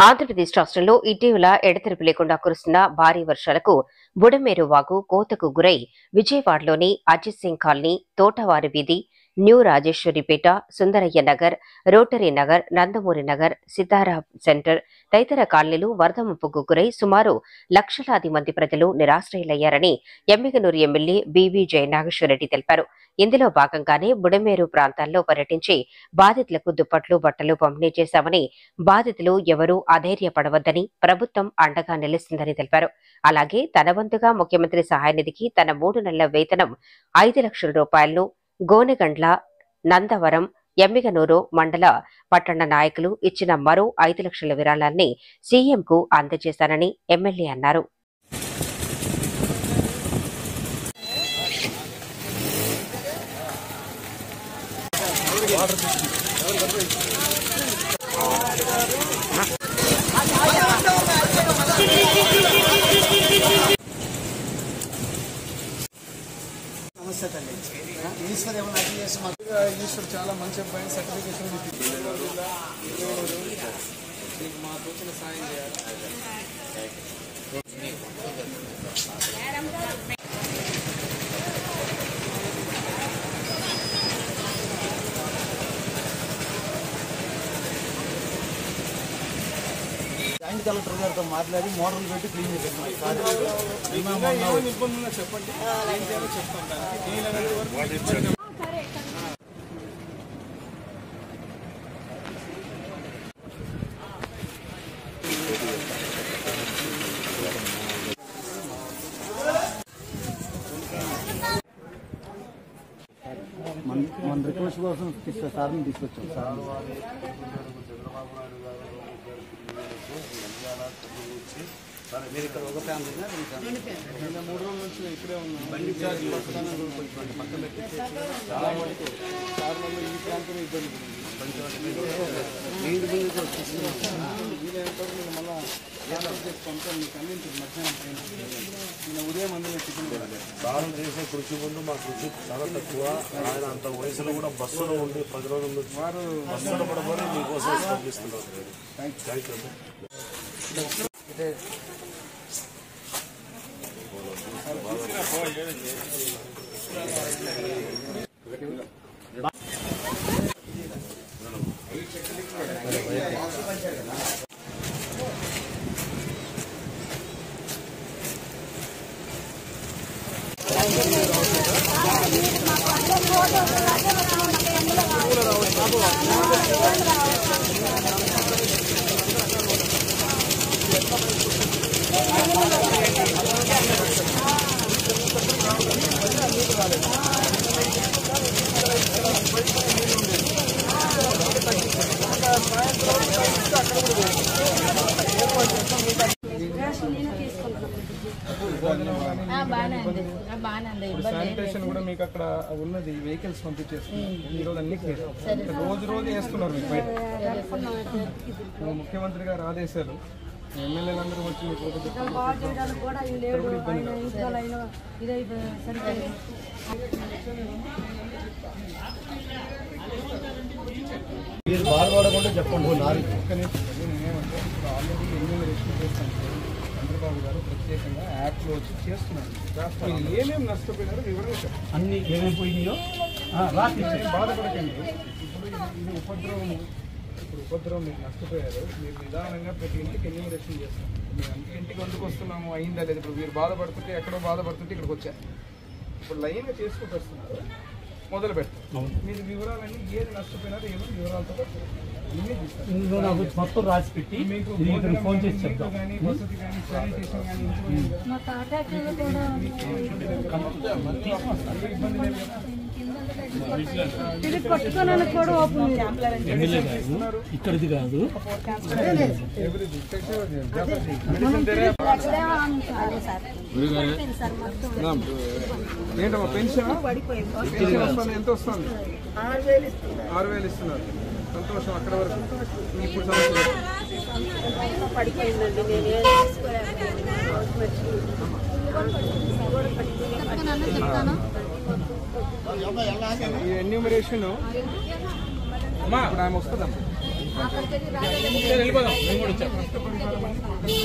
ఆంధ్రప్రదేశ్ రాష్ట్రంలో ఇటీవల ఎడతెరిపి లేకుండా కురుస్తున్న భారీ వర్షాలకు బుడమేరు వాగు కోతకు గురై విజయవాడలోని అజిత్ సింగ్ కాలనీ, తోటవారి వీధి, new Rajeswaripeta, Sundarayya Nagar, rotary Nagar, Nandamuri Nagar, Sitara center తదితర కాలనీలు వరద ముప్పుకు గురై సుమారు లక్షలాది మంది ప్రజలు నిరాశ్రయులయ్యారని ఎమ్మిగనూరు ఎమ్మెల్యే బీవీ జయనాగేశ్వరరెడ్డి తెలిపారు. ఇందులో భాగంగానే బుడమేరు ప్రాంతాల్లో పర్యటించి బాధితులకు దుప్పట్లు, బట్టలు పంపిణీ చేశామని, బాధితులు ఎవరూ అధైర్యపడవద్దని, ప్రభుత్వం అండగా నిలుస్తుందని తెలిపారు. అలాగే తన వంతుగా ముఖ్యమంత్రి సహాయ నిధికి తన 3 నెలల వేతనం 5 లక్షల రూపాయలను గోనెగండ్ల, నందవరం, ఎమ్మిగనూరు మండల పట్టణ నాయకులు ఇచ్చిన మరో 5 లక్షల విరాళాన్ని సీఎంకు అందజేశానని ఎమ్మెల్యే అన్నారు. నమస్తే తల్లి. ఈశ్వర్ ఏమన్నా అర్థం చేసి మాకు ఈశ్వర్ చాలా మంచి అబ్బాయి, సర్టిఫికేషన్ మీకు మా తోచిన సాయం చేయాలి. జాయింట్ కలెక్టర్ గారితో మాట్లాడి మోటార్లు పెట్టి క్లీన్ చేసేస్తాం. ఇబ్బంది చెప్పండి, ఏం చేయాలో చెప్తాం. మన రిక్వెస్ట్ కోసం సార్ని తీసుకొచ్చాం. సార్ మీరు ఇక్కడ ఒక ఫ్యామిలీనా 3 రోజుల నుంచి ఇక్కడే ఉన్నాం. పక్కన పెట్టి చాలా మటుకు సార్లలో ఈ ప్రాంతం ఇబ్బంది పంపాను. మీకు అందించింది మధ్యాహ్నం నేను ఉదయం అందులో టిఫిన్ సారం చేసే కృషి ముందు మా కృషి చాలా తక్కువ. ఆయన అంత వయసులో కూడా బస్సులో ఉండి 10 రోజుల నుంచి వారు బస్సులో పడబడి మీకోసం పంపిస్తున్నారు. Thank you. శానిటేషన్ కూడా మీకు అక్కడ ఉన్నది, వెహికల్స్ పంపించేస్తున్నారు. ఈరోజు అన్ని రోజు వేస్తున్నారు మీకు బయట. ముఖ్యమంత్రి గారు ఆదేశాలు, ఎమ్మెల్యేలందరూ వచ్చి మీరు బాధపడకుండా చెప్పండి. నేనేమంటే ఆల్రెడీ ఎన్యూమరేషన్ చేస్తాను. చంద్రబాబు గారు ప్రత్యేకంగా యాప్లో వచ్చి చేస్తున్నారు. ఏమేమి నష్టపోయినారో వివరంగా చెప్పండి. అన్ని ఏమేమి పోయినాయో బాధపడకండి. ఇప్పుడు ఇది ఉపద్రవం, ఇప్పుడు ఉపద్రవం మీకు నష్టపోయారు. మీరు నిదానంగా ప్రతి ఇంటికి ఎన్యూమరేషన్ చేస్తాం. మీరు ఇంటికి ఎందుకు వస్తున్నాము, అయిందా లేదు. ఇప్పుడు మీరు బాధపడుతుంటే, ఎక్కడో బాధపడుతుంటే ఇక్కడికి వచ్చారు. ఇప్పుడు లైన్గా చేసుకుంటూ వస్తున్నారు. మొదలు పెడతాం. మీరు వివరాలన్నీ ఏది నష్టపోయినారో ఏమో వివరాలతో మొత్తం రాసి పెట్టి మీకు ఫోన్ చేసి చెప్తాం. కానీ వసతి కానీ శానిటేషన్ కానీ ఇక్కడిది కాదు. ఏంటమ్మా పెన్షన్ వస్తుంది? ఎంత వస్తుంది? 6,000 ఇస్తున్నారు. సంతోషం. అక్కడ వరకు ఇప్పుడు ఈ ఎన్యూమరేషన్ ఇప్పుడు ఆమె వస్తుందమ్మా. వెళ్ళిపోదాం మేము కూడా వచ్చాం.